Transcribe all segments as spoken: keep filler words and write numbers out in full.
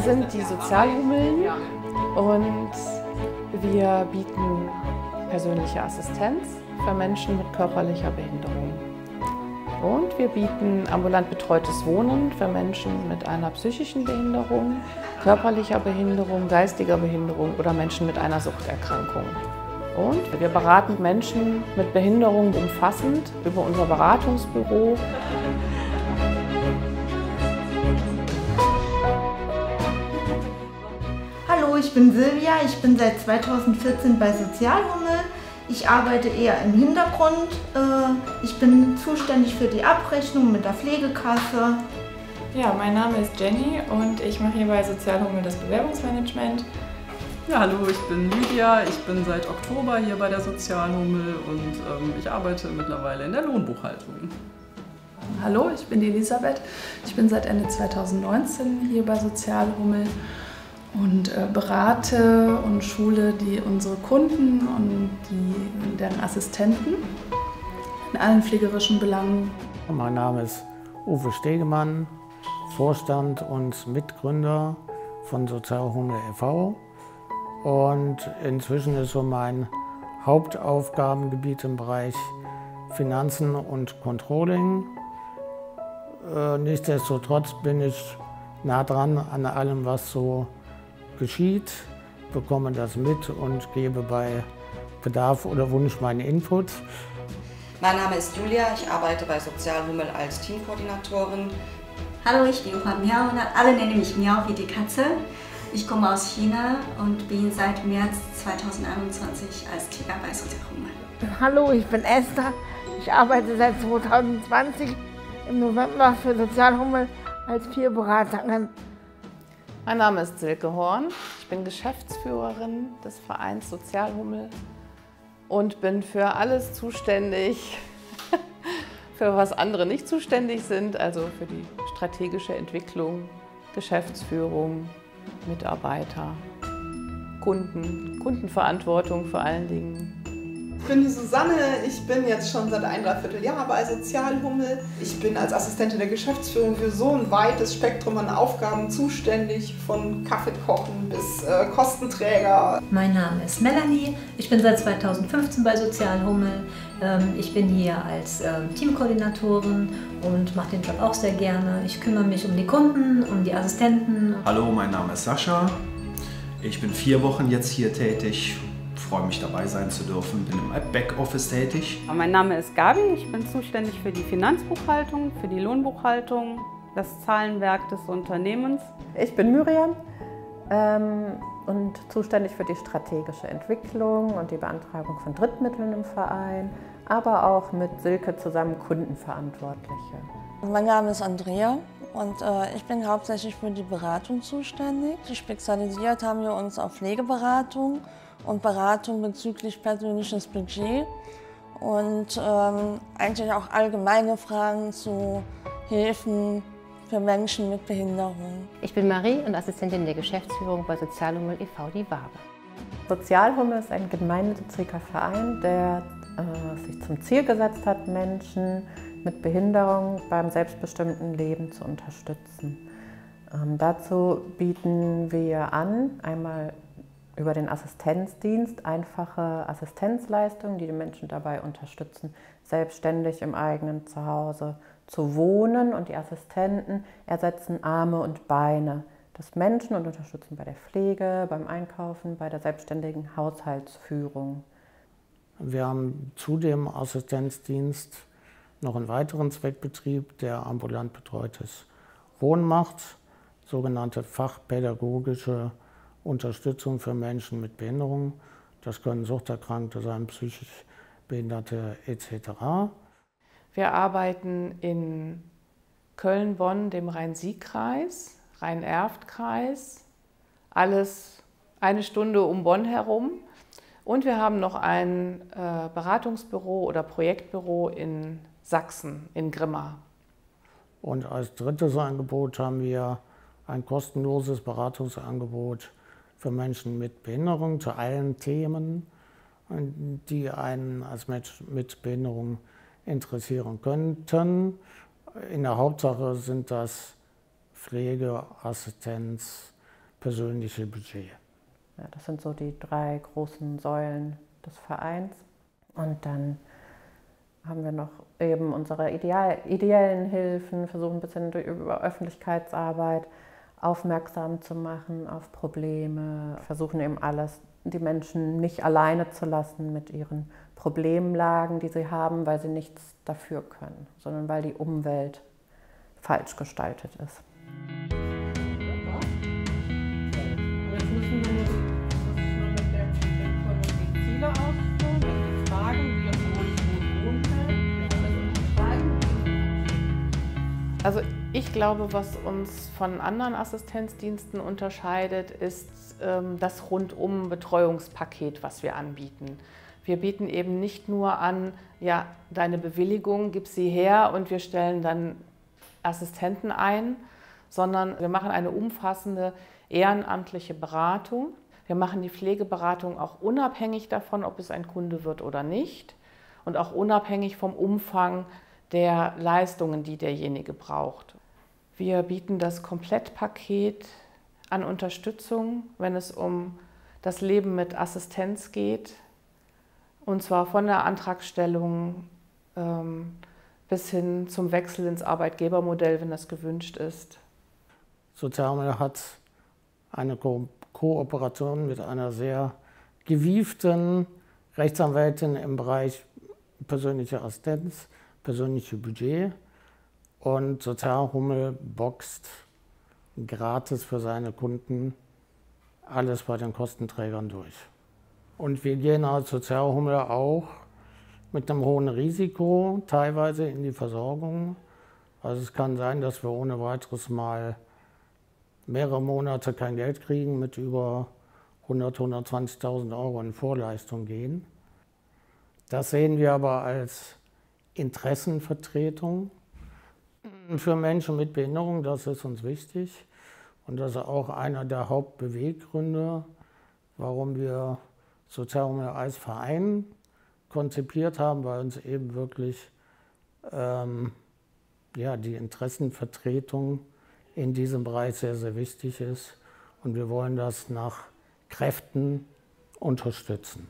sind die Sozialhummeln und wir bieten persönliche Assistenz für Menschen mit körperlicher Behinderung. Und wir bieten ambulant betreutes Wohnen für Menschen mit einer psychischen Behinderung, körperlicher Behinderung, geistiger Behinderung oder Menschen mit einer Suchterkrankung. Und wir beraten Menschen mit Behinderung umfassend über unser Beratungsbüro. Hallo, ich bin Silvia, ich bin seit zweitausendvierzehn bei Sozialhummel. Ich arbeite eher im Hintergrund. Ich bin zuständig für die Abrechnung mit der Pflegekasse. Ja, mein Name ist Jenny und ich mache hier bei Sozialhummel das Bewerbungsmanagement. Ja, hallo, ich bin Lydia, ich bin seit Oktober hier bei der Sozialhummel und ähm, ich arbeite mittlerweile in der Lohnbuchhaltung. Hallo, ich bin die Elisabeth, ich bin seit Ende zweitausendneunzehn hier bei Sozialhummel und äh, berate und schule die, unsere Kunden und die, deren Assistenten in allen pflegerischen Belangen. Mein Name ist Uwe Stegemann, Vorstand und Mitgründer von Sozialhummel e V Und inzwischen ist so mein Hauptaufgabengebiet im Bereich Finanzen und Controlling. Äh, nichtsdestotrotz bin ich nah dran an allem, was so geschieht, bekomme das mit und gebe bei Bedarf oder Wunsch meinen Input. Mein Name ist Julia, ich arbeite bei Sozialhummel als Teamkoordinatorin. Hallo, ich bin Juan Miao und alle nennen mich Miao wie die Katze. Ich komme aus China und bin seit März zweitausendeinundzwanzig als Tiger bei Sozialhummel. Hallo, ich bin Esther. Ich arbeite seit zweitausendzwanzig im November für Sozialhummel als Peerberaterin. Mein Name ist Silke Horn. Ich bin Geschäftsführerin des Vereins Sozialhummel und bin für alles zuständig, für was andere nicht zuständig sind, also für die strategische Entwicklung, Geschäftsführung, Mitarbeiter, Kunden, Kundenverantwortung vor allen Dingen. Ich bin die Susanne, ich bin jetzt schon seit ein Dreivierteljahr bei Sozialhummel. Ich bin als Assistentin der Geschäftsführung für so ein weites Spektrum an Aufgaben zuständig, von Kaffeekochen bis äh, Kostenträger. Mein Name ist Melanie, ich bin seit zweitausendfünfzehn bei Sozialhummel. Ähm, ich bin hier als ähm, Teamkoordinatorin und mache den Job auch sehr gerne. Ich kümmere mich um die Kunden, um die Assistenten. Hallo, mein Name ist Sascha. Ich bin vier Wochen jetzt hier tätig. Ich freue mich, dabei sein zu dürfen. Bin im Backoffice tätig. Mein Name ist Gabi. Ich bin zuständig für die Finanzbuchhaltung, für die Lohnbuchhaltung, das Zahlenwerk des Unternehmens. Ich bin Miriam ähm, und zuständig für die strategische Entwicklung und die Beantragung von Drittmitteln im Verein, aber auch mit Silke zusammen Kundenverantwortliche. Mein Name ist Andrea und äh, ich bin hauptsächlich für die Beratung zuständig. Spezialisiert haben wir uns auf Pflegeberatung und Beratung bezüglich persönliches Budget und ähm, eigentlich auch allgemeine Fragen zu Hilfen für Menschen mit Behinderung. Ich bin Marie und Assistentin der Geschäftsführung bei Sozialhummel e V die Wabe. Sozialhummel ist ein gemeinnütziger Verein, der äh, sich zum Ziel gesetzt hat, Menschen mit Behinderung beim selbstbestimmten Leben zu unterstützen. Ähm, dazu bieten wir an, einmal über den Assistenzdienst einfache Assistenzleistungen, die die Menschen dabei unterstützen, selbstständig im eigenen Zuhause zu wohnen. Und die Assistenten ersetzen Arme und Beine des Menschen und unterstützen bei der Pflege, beim Einkaufen, bei der selbstständigen Haushaltsführung. Wir haben zu dem Assistenzdienst noch einen weiteren Zweckbetrieb, der ambulant betreutes Wohnen macht, sogenannte fachpädagogische Unterstützung für Menschen mit Behinderung. Das können Suchterkrankte sein, psychisch Behinderte et cetera. Wir arbeiten in Köln, Bonn, dem Rhein-Sieg-Kreis, Rhein-Erft-Kreis, alles eine Stunde um Bonn herum. Und wir haben noch ein äh, Beratungsbüro oder Projektbüro in Sachsen, in Grimma. Und als drittes Angebot haben wir ein kostenloses Beratungsangebot für Menschen mit Behinderung zu allen Themen, die einen als Mensch mit Behinderung interessieren könnten. In der Hauptsache sind das Pflege, Assistenz, persönliche Budget. Ja, das sind so die drei großen Säulen des Vereins. Und dann haben wir noch eben unsere ideal, ideellen Hilfen, versuchen ein bisschen durch, über Öffentlichkeitsarbeit aufmerksam zu machen auf Probleme, versuchen eben alles, die Menschen nicht alleine zu lassen mit ihren Problemlagen, die sie haben, weil sie nichts dafür können, sondern weil die Umwelt falsch gestaltet ist. Jetzt müssen wir nur mit der Ziele ausführen, die Fragen, die uns Also ich glaube, was uns von anderen Assistenzdiensten unterscheidet, ist ähm, das Rundum-Betreuungspaket, was wir anbieten. Wir bieten eben nicht nur an, ja, deine Bewilligung, gib sie her und wir stellen dann Assistenten ein, sondern wir machen eine umfassende ehrenamtliche Beratung. Wir machen die Pflegeberatung auch unabhängig davon, ob es ein Kunde wird oder nicht und auch unabhängig vom Umfang der Leistungen, die derjenige braucht. Wir bieten das Komplettpaket an Unterstützung, wenn es um das Leben mit Assistenz geht, und zwar von der Antragstellung ähm, bis hin zum Wechsel ins Arbeitgebermodell, wenn das gewünscht ist. Sozialhumel hat eine Ko Kooperation mit einer sehr gewieften Rechtsanwältin im Bereich persönliche Assistenz, persönliche Budget, und Sozialhumel boxt gratis für seine Kunden alles bei den Kostenträgern durch. Und wir gehen als Sozialhumel auch mit einem hohen Risiko teilweise in die Versorgung. Also es kann sein, dass wir ohne weiteres mal mehrere Monate kein Geld kriegen, mit über hundert, hundertzwanzigtausend Euro in Vorleistung gehen. Das sehen wir aber als Interessenvertretung für Menschen mit Behinderung, das ist uns wichtig. Und das ist auch einer der Hauptbeweggründe, warum wir Sozialhumel als Verein konzipiert haben, weil uns eben wirklich ähm, ja, die Interessenvertretung in diesem Bereich sehr, sehr wichtig ist. Und wir wollen das nach Kräften unterstützen.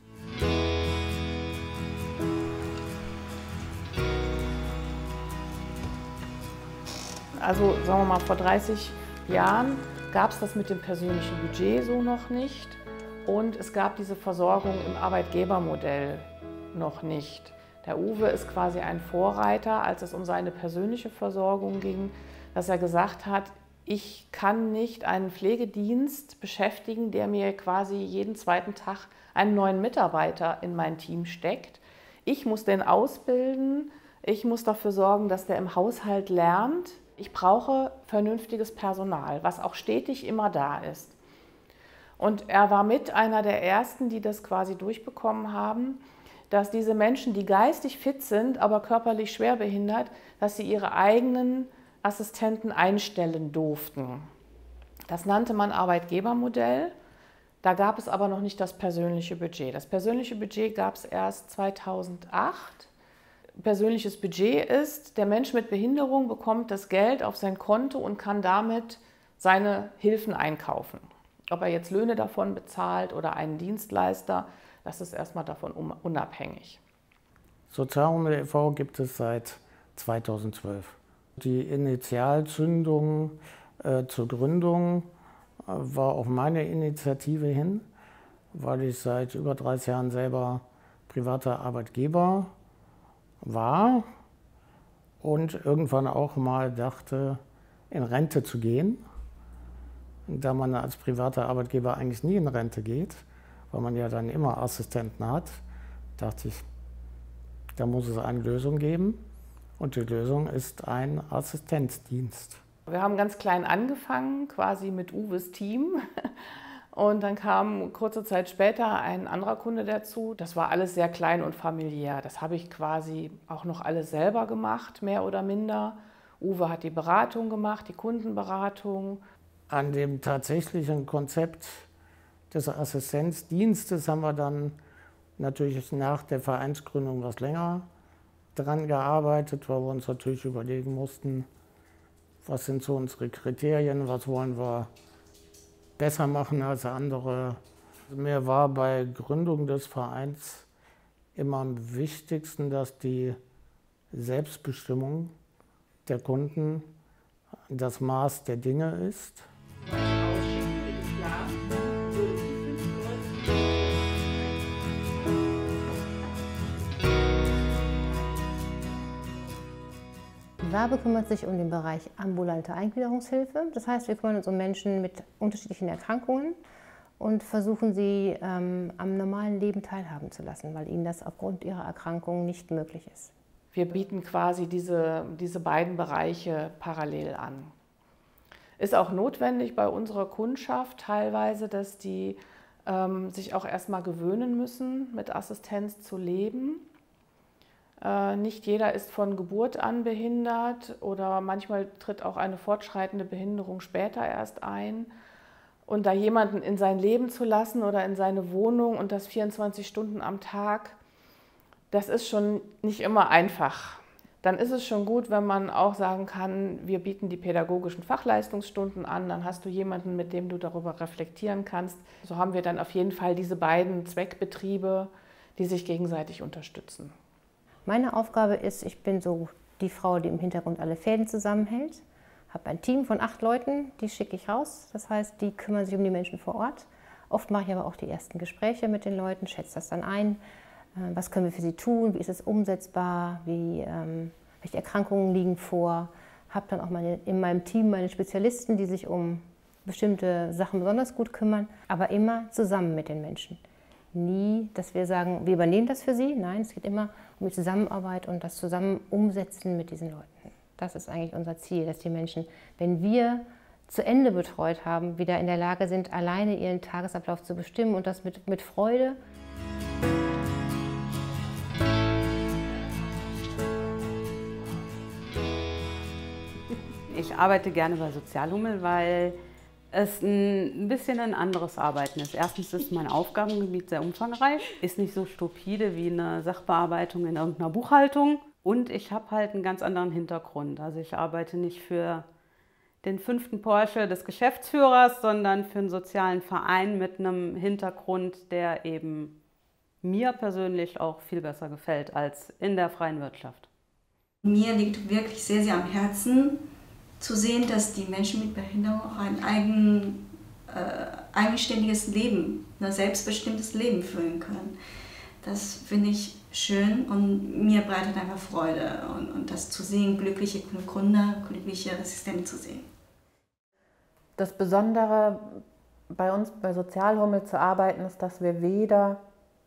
Also sagen wir mal, vor dreißig Jahren gab es das mit dem persönlichen Budget so noch nicht und es gab diese Versorgung im Arbeitgebermodell noch nicht. Der Uwe ist quasi ein Vorreiter, als es um seine persönliche Versorgung ging, dass er gesagt hat, ich kann nicht einen Pflegedienst beschäftigen, der mir quasi jeden zweiten Tag einen neuen Mitarbeiter in mein Team steckt. Ich muss den ausbilden, ich muss dafür sorgen, dass der im Haushalt lernt. Ich brauche vernünftiges Personal, was auch stetig immer da ist. Und er war mit einer der Ersten, die das quasi durchbekommen haben, dass diese Menschen, die geistig fit sind, aber körperlich schwerbehindert, dass sie ihre eigenen Assistenten einstellen durften. Das nannte man Arbeitgebermodell. Da gab es aber noch nicht das persönliche Budget. Das persönliche Budget gab es erst zweitausendacht. Persönliches Budget ist, der Mensch mit Behinderung bekommt das Geld auf sein Konto und kann damit seine Hilfen einkaufen. Ob er jetzt Löhne davon bezahlt oder einen Dienstleister, das ist erstmal davon unabhängig. Sozialhumel e V gibt es seit zweitausendzwölf. Die Initialzündung äh, zur Gründung äh, war auf meine Initiative hin, weil ich seit über dreißig Jahren selber privater Arbeitgeber war und irgendwann auch mal dachte, in Rente zu gehen. Da man als privater Arbeitgeber eigentlich nie in Rente geht, weil man ja dann immer Assistenten hat, dachte ich, da muss es eine Lösung geben. Und die Lösung ist ein Assistenzdienst. Wir haben ganz klein angefangen, quasi mit Uwes Team. Und dann kam kurze Zeit später ein anderer Kunde dazu. Das war alles sehr klein und familiär. Das habe ich quasi auch noch alles selber gemacht, mehr oder minder. Uwe hat die Beratung gemacht, die Kundenberatung. An dem tatsächlichen Konzept des Assistenzdienstes haben wir dann natürlich nach der Vereinsgründung was länger dran gearbeitet, weil wir uns natürlich überlegen mussten, was sind so unsere Kriterien, was wollen wir besser machen als andere. Mir war bei Gründung des Vereins immer am wichtigsten, dass die Selbstbestimmung der Kunden das Maß der Dinge ist. Die Wabe kümmert sich um den Bereich ambulante Eingliederungshilfe. Das heißt, wir kümmern uns um Menschen mit unterschiedlichen Erkrankungen und versuchen sie ähm, am normalen Leben teilhaben zu lassen, weil ihnen das aufgrund ihrer Erkrankung nicht möglich ist. Wir bieten quasi diese, diese beiden Bereiche parallel an. Ist auch notwendig bei unserer Kundschaft teilweise, dass die ähm, sich auch erstmal gewöhnen müssen, mit Assistenz zu leben. Äh, nicht jeder ist von Geburt an behindert oder manchmal tritt auch eine fortschreitende Behinderung später erst ein. Und da jemanden in sein Leben zu lassen oder in seine Wohnung und das vierundzwanzig Stunden am Tag, das ist schon nicht immer einfach. Dann ist es schon gut, wenn man auch sagen kann, wir bieten die pädagogischen Fachleistungsstunden an, dann hast du jemanden, mit dem du darüber reflektieren kannst. So haben wir dann auf jeden Fall diese beiden Zweckbetriebe, die sich gegenseitig unterstützen. Meine Aufgabe ist, ich bin so die Frau, die im Hintergrund alle Fäden zusammenhält. Habe ein Team von acht Leuten, die schicke ich raus. Das heißt, die kümmern sich um die Menschen vor Ort. Oft mache ich aber auch die ersten Gespräche mit den Leuten, schätze das dann ein. Was können wir für sie tun? Wie ist es umsetzbar? Wie, ähm, welche Erkrankungen liegen vor? Habe dann auch meine, in meinem Team meine Spezialisten, die sich um bestimmte Sachen besonders gut kümmern, aber immer zusammen mit den Menschen. Nie, dass wir sagen, wir übernehmen das für sie. Nein, es geht immer um die Zusammenarbeit und das Zusammen umsetzen mit diesen Leuten. Das ist eigentlich unser Ziel, dass die Menschen, wenn wir zu Ende betreut haben, wieder in der Lage sind, alleine ihren Tagesablauf zu bestimmen und das mit, mit Freude. Ich arbeite gerne bei Sozialhummel, weil es ein bisschen ein anderes Arbeiten ist. Erstens ist mein Aufgabengebiet sehr umfangreich, ist nicht so stupide wie eine Sachbearbeitung in irgendeiner Buchhaltung. Und ich habe halt einen ganz anderen Hintergrund. Also ich arbeite nicht für den fünften Porsche des Geschäftsführers, sondern für einen sozialen Verein mit einem Hintergrund, der eben mir persönlich auch viel besser gefällt als in der freien Wirtschaft. Mir liegt wirklich sehr, sehr am Herzen, zu sehen, dass die Menschen mit Behinderung auch ein eigen, äh, eigenständiges Leben, ein selbstbestimmtes Leben führen können. Das finde ich schön und mir bereitet einfach Freude und, und das zu sehen, glückliche Kunden, glückliche Assistenten zu sehen. Das Besondere bei uns bei Sozialhummel zu arbeiten ist, dass wir weder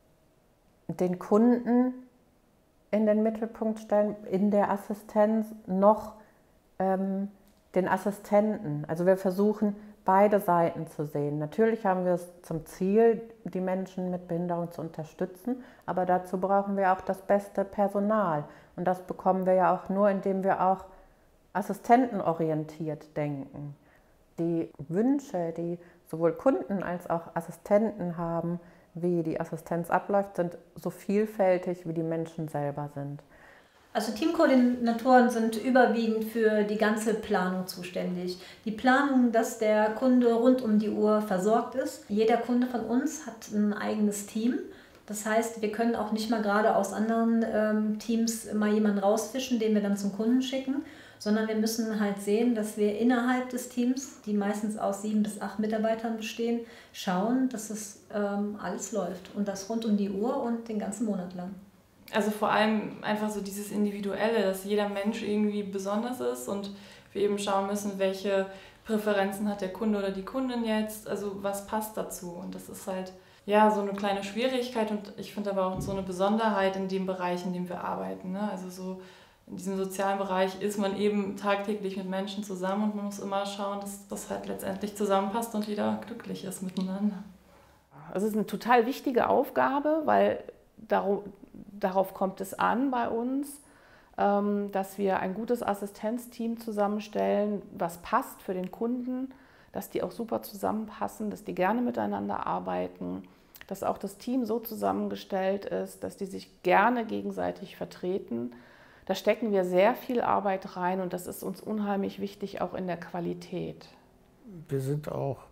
den Kunden in den Mittelpunkt stellen, in der Assistenz, noch ähm, den Assistenten. Also wir versuchen, beide Seiten zu sehen. Natürlich haben wir es zum Ziel, die Menschen mit Behinderung zu unterstützen, aber dazu brauchen wir auch das beste Personal. Und das bekommen wir ja auch nur, indem wir auch assistentenorientiert denken. Die Wünsche, die sowohl Kunden als auch Assistenten haben, wie die Assistenz abläuft, sind so vielfältig, wie die Menschen selber sind. Also Teamkoordinatoren sind überwiegend für die ganze Planung zuständig. Die Planung, dass der Kunde rund um die Uhr versorgt ist. Jeder Kunde von uns hat ein eigenes Team. Das heißt, wir können auch nicht mal gerade aus anderen ähm, Teams mal jemanden rausfischen, den wir dann zum Kunden schicken, sondern wir müssen halt sehen, dass wir innerhalb des Teams, die meistens aus sieben bis acht Mitarbeitern bestehen, schauen, dass es ähm, alles läuft und das rund um die Uhr und den ganzen Monat lang. Also vor allem einfach so dieses Individuelle, dass jeder Mensch irgendwie besonders ist und wir eben schauen müssen, welche Präferenzen hat der Kunde oder die Kundin jetzt, also was passt dazu. Und das ist halt ja so eine kleine Schwierigkeit und ich finde aber auch so eine Besonderheit in dem Bereich, in dem wir arbeiten. Ne? Also so in diesem sozialen Bereich ist man eben tagtäglich mit Menschen zusammen und man muss immer schauen, dass das halt letztendlich zusammenpasst und jeder glücklich ist miteinander. Es ist eine total wichtige Aufgabe, weil darauf, darauf kommt es an bei uns, dass wir ein gutes Assistenzteam zusammenstellen, was passt für den Kunden, dass die auch super zusammenpassen, dass die gerne miteinander arbeiten, dass auch das Team so zusammengestellt ist, dass die sich gerne gegenseitig vertreten. Da stecken wir sehr viel Arbeit rein und das ist uns unheimlich wichtig, auch in der Qualität. Wir sind auch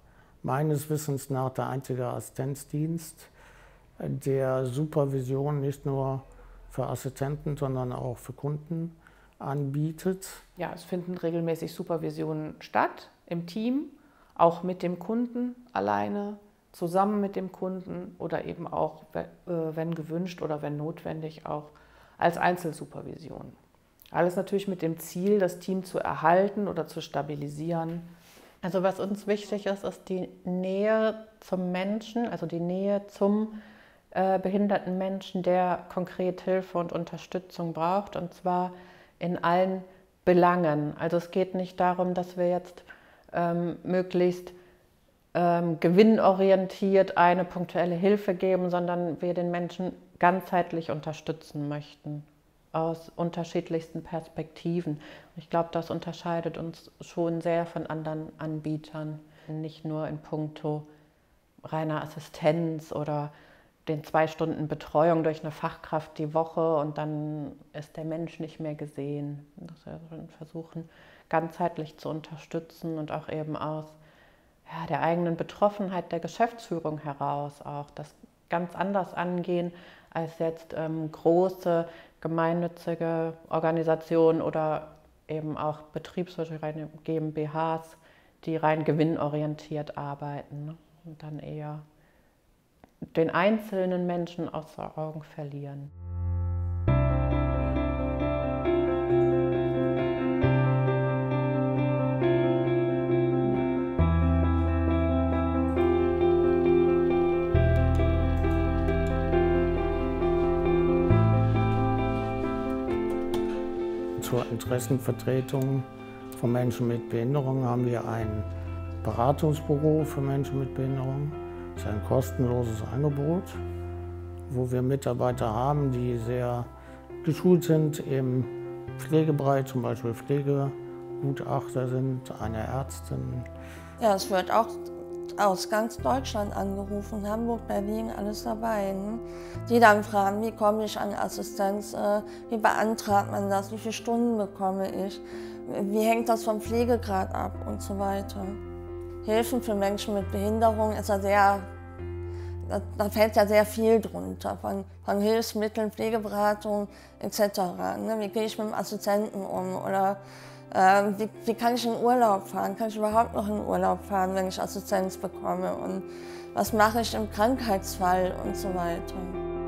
meines Wissens nach der einzige Assistenzdienst, der Supervision nicht nur für Assistenten, sondern auch für Kunden anbietet. Ja, es finden regelmäßig Supervisionen statt im Team, auch mit dem Kunden alleine, zusammen mit dem Kunden oder eben auch, wenn gewünscht oder wenn notwendig, auch als Einzelsupervision. Alles natürlich mit dem Ziel, das Team zu erhalten oder zu stabilisieren. Also was uns wichtig ist, ist die Nähe zum Menschen, also die Nähe zum äh, behinderten Menschen, der konkret Hilfe und Unterstützung braucht, und zwar in allen Belangen. Also es geht nicht darum, dass wir jetzt ähm, möglichst ähm, gewinnorientiert eine punktuelle Hilfe geben, sondern wir den Menschen ganzheitlich unterstützen möchten, aus unterschiedlichsten Perspektiven. Ich glaube, das unterscheidet uns schon sehr von anderen Anbietern, nicht nur in puncto reiner Assistenz oder den zwei Stunden Betreuung durch eine Fachkraft die Woche und dann ist der Mensch nicht mehr gesehen. Dass wir versuchen, ganzheitlich zu unterstützen und auch eben aus ja, der eigenen Betroffenheit der Geschäftsführung heraus auch das ganz anders angehen als jetzt ähm, große gemeinnützige Organisationen oder eben auch betriebswirtschaftliche GmbHs, die rein gewinnorientiert arbeiten, ne? Und dann eher den einzelnen Menschen aus den Augen verlieren. Zur Interessenvertretung von Menschen mit Behinderung haben wir ein Beratungsbüro für Menschen mit Behinderung. Das ist ein kostenloses Angebot, wo wir Mitarbeiter haben, die sehr geschult sind im Pflegebereich, zum Beispiel Pflegegutachter sind, eine Ärztin. Ja, es wird auch aus ganz Deutschland angerufen, Hamburg, Berlin, alles dabei. Ne? Die dann fragen, wie komme ich an Assistenz, äh, wie beantragt man das, wie viele Stunden bekomme ich, wie hängt das vom Pflegegrad ab und so weiter. Hilfen für Menschen mit Behinderung ist ja sehr, da, da fällt ja sehr viel drunter, von, von Hilfsmitteln, Pflegeberatung et cetera. Ne? Wie gehe ich mit dem Assistenten um oder äh, wie, wie kann ich in Urlaub fahren? Kann ich überhaupt noch in Urlaub fahren, wenn ich Assistenz bekomme? Und was mache ich im Krankheitsfall und so weiter.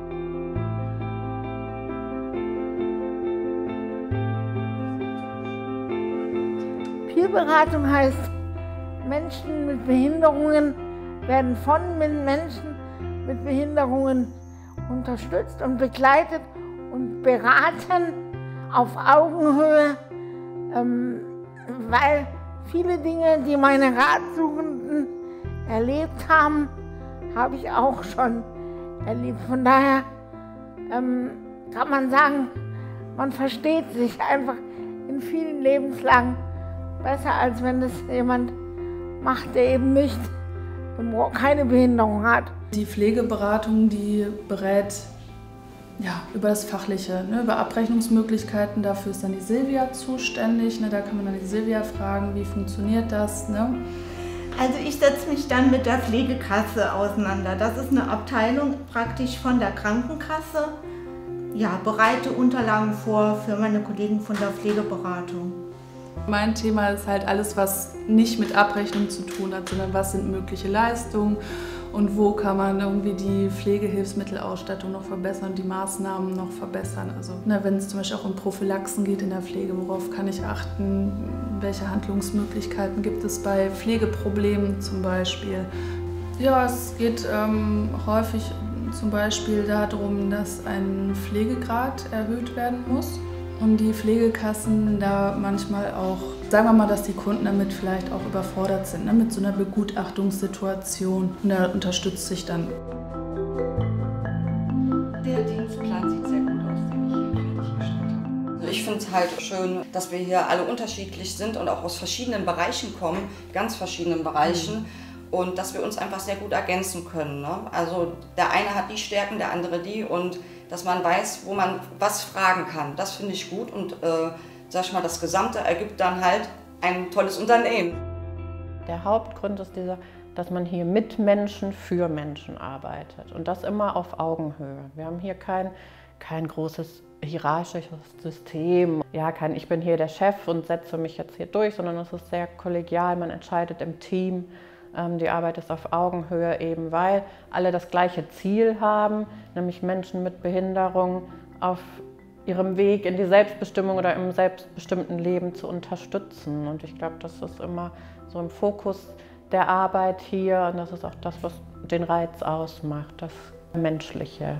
Peerberatung heißt, Menschen mit Behinderungen werden von Menschen mit Behinderungen unterstützt und begleitet und beraten auf Augenhöhe, ähm, weil viele Dinge, die meine Ratsuchenden erlebt haben, habe ich auch schon erlebt. Von daher ähm, kann man sagen, man versteht sich einfach in vielen Lebenslagen besser, als wenn es jemand macht, der eben nicht, keine Behinderung hat. Die Pflegeberatung, die berät ja, über das Fachliche, ne, über Abrechnungsmöglichkeiten. Dafür ist dann die Silvia zuständig. Ne, da kann man dann die Silvia fragen, wie funktioniert das. Ne? Also ich setze mich dann mit der Pflegekasse auseinander. Das ist eine Abteilung praktisch von der Krankenkasse. Ja, bereite Unterlagen vor für meine Kollegen von der Pflegeberatung. Mein Thema ist halt alles, was nicht mit Abrechnung zu tun hat, sondern was sind mögliche Leistungen und wo kann man irgendwie die Pflegehilfsmittelausstattung noch verbessern, die Maßnahmen noch verbessern. Also ne, wenn es zum Beispiel auch um Prophylaxen geht in der Pflege, worauf kann ich achten, welche Handlungsmöglichkeiten gibt es bei Pflegeproblemen zum Beispiel. Ja, es geht ähm, häufig zum Beispiel darum, dass ein Pflegegrad erhöht werden muss. Und die Pflegekassen da manchmal auch, sagen wir mal, dass die Kunden damit vielleicht auch überfordert sind, ne, mit so einer Begutachtungssituation. Und da unterstützt sich dann. Der Dienstplan sieht sehr gut aus, den ich hier fertiggestellt habe. Also ich finde es halt schön, dass wir hier alle unterschiedlich sind und auch aus verschiedenen Bereichen kommen, ganz verschiedenen Bereichen. Mhm. Und dass wir uns einfach sehr gut ergänzen können. Ne? Also der eine hat die Stärken, der andere die und dass man weiß, wo man was fragen kann. Das finde ich gut und äh, sag ich mal, das Gesamte ergibt dann halt ein tolles Unternehmen. Der Hauptgrund ist dieser, dass man hier mit Menschen für Menschen arbeitet und das immer auf Augenhöhe. Wir haben hier kein, kein großes hierarchisches System. Ja, kein ich bin hier der Chef und setze mich jetzt hier durch, sondern es ist sehr kollegial, man entscheidet im Team. Die Arbeit ist auf Augenhöhe eben, weil alle das gleiche Ziel haben, nämlich Menschen mit Behinderung auf ihrem Weg in die Selbstbestimmung oder im selbstbestimmten Leben zu unterstützen. Und ich glaube, das ist immer so im Fokus der Arbeit hier und das ist auch das, was den Reiz ausmacht, das Menschliche.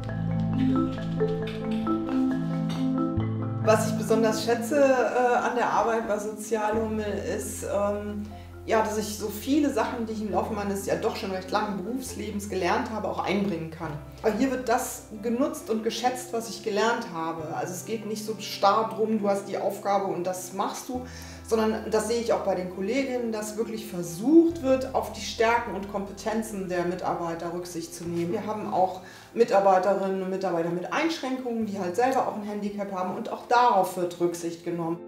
Was ich besonders schätze äh, an der Arbeit bei Sozialhummel ist, ähm, ja, dass ich so viele Sachen, die ich im Laufe meines ja doch schon recht langen Berufslebens gelernt habe, auch einbringen kann. Aber hier wird das genutzt und geschätzt, was ich gelernt habe. Also es geht nicht so starr drum, du hast die Aufgabe und das machst du, sondern das sehe ich auch bei den Kolleginnen, dass wirklich versucht wird, auf die Stärken und Kompetenzen der Mitarbeiter Rücksicht zu nehmen. Wir haben auch Mitarbeiterinnen und Mitarbeiter mit Einschränkungen, die halt selber auch ein Handicap haben und auch darauf wird Rücksicht genommen.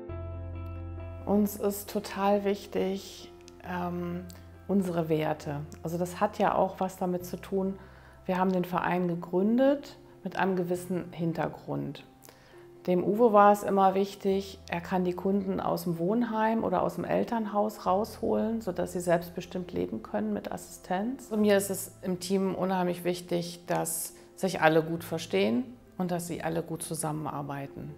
Uns ist total wichtig, ähm, unsere Werte. Also das hat ja auch was damit zu tun, wir haben den Verein gegründet mit einem gewissen Hintergrund. Dem Uwe war es immer wichtig, er kann die Kunden aus dem Wohnheim oder aus dem Elternhaus rausholen, sodass sie selbstbestimmt leben können mit Assistenz. Und mir ist es im Team unheimlich wichtig, dass sich alle gut verstehen und dass sie alle gut zusammenarbeiten.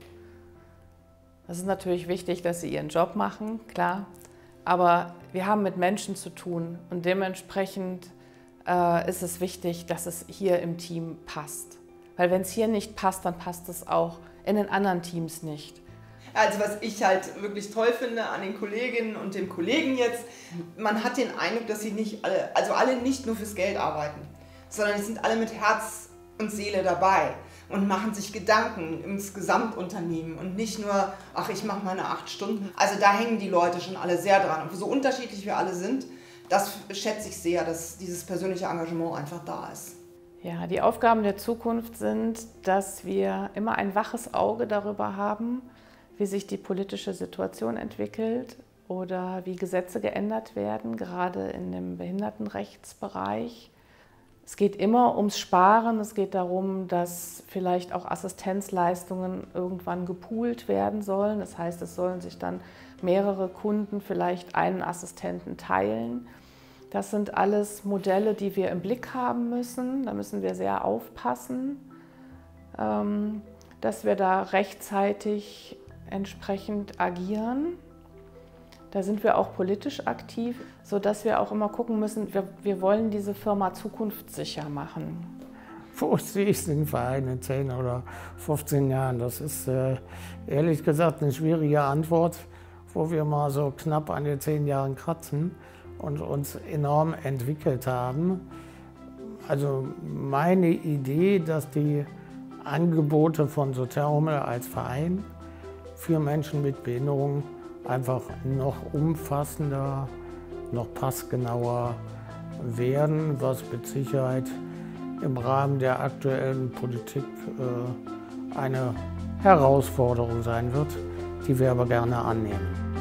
Es ist natürlich wichtig, dass sie ihren Job machen, klar, aber wir haben mit Menschen zu tun und dementsprechend äh, ist es wichtig, dass es hier im Team passt. Weil wenn es hier nicht passt, dann passt es auch in den anderen Teams nicht. Also was ich halt wirklich toll finde an den Kolleginnen und dem Kollegen jetzt, man hat den Eindruck, dass sie nicht alle, also alle nicht nur fürs Geld arbeiten, sondern die sind alle mit Herz und Seele dabei und machen sich Gedanken ins Gesamtunternehmen und nicht nur, ach, ich mache meine acht Stunden. Also da hängen die Leute schon alle sehr dran. Und so unterschiedlich wir alle sind, das schätze ich sehr, dass dieses persönliche Engagement einfach da ist. Ja, die Aufgaben der Zukunft sind, dass wir immer ein waches Auge darüber haben, wie sich die politische Situation entwickelt oder wie Gesetze geändert werden, gerade in dem Behindertenrechtsbereich. Es geht immer ums Sparen, es geht darum, dass vielleicht auch Assistenzleistungen irgendwann gepoolt werden sollen. Das heißt, es sollen sich dann mehrere Kunden vielleicht einen Assistenten teilen. Das sind alles Modelle, die wir im Blick haben müssen. Da müssen wir sehr aufpassen, dass wir da rechtzeitig entsprechend agieren. Da sind wir auch politisch aktiv, sodass wir auch immer gucken müssen, wir, wir wollen diese Firma zukunftssicher machen. Wo sehe ich den Verein in zehn oder fünfzehn Jahren? Das ist äh, ehrlich gesagt eine schwierige Antwort, wo wir mal so knapp an den zehn Jahren kratzen und uns enorm entwickelt haben. Also meine Idee, dass die Angebote von Sozialhummel als Verein für Menschen mit Behinderung einfach noch umfassender, noch passgenauer werden, was mit Sicherheit im Rahmen der aktuellen Politik äh, eine Herausforderung sein wird, die wir aber gerne annehmen.